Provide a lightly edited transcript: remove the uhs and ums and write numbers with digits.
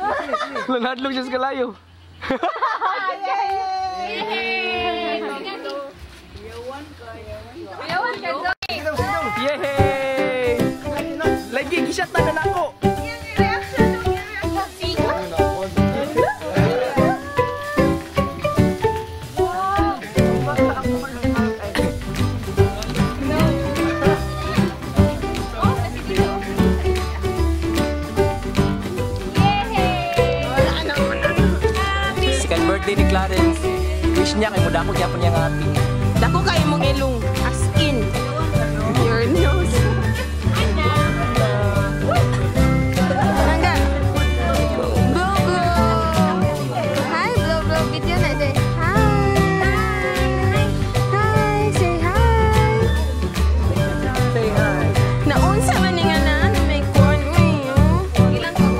Lanadlog siya sa kalayo. Yay! Lagi gisat na ako. Birthday ni Clarence. Wish niya kay mo dako gyapon niya nga ati. Dako kay mong ilong as in your nose. Nangga. Bro. Hi, bro. Video na de. Hi. Hi, say hi. Say hi. Naunsa man ni nga na may corn uy. Ilang ka